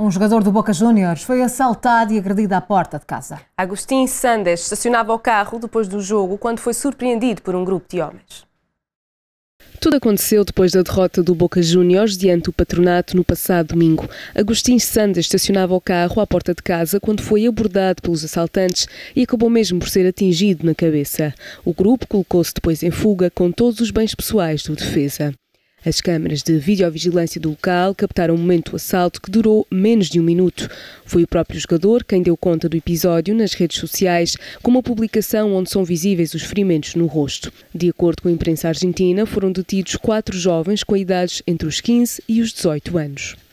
Um jogador do Boca Juniors foi assaltado e agredido à porta de casa. Agustín Sandes estacionava o carro depois do jogo quando foi surpreendido por um grupo de homens. Tudo aconteceu depois da derrota do Boca Juniors diante do Patronato no passado domingo. Agustín Sandes estacionava o carro à porta de casa quando foi abordado pelos assaltantes e acabou mesmo por ser atingido na cabeça. O grupo colocou-se depois em fuga com todos os bens pessoais do defesa. As câmaras de videovigilância do local captaram o momento do assalto, que durou menos de um minuto. Foi o próprio jogador quem deu conta do episódio nas redes sociais, com uma publicação onde são visíveis os ferimentos no rosto. De acordo com a imprensa argentina, foram detidos 4 jovens com idades entre os 15 e os 18 anos.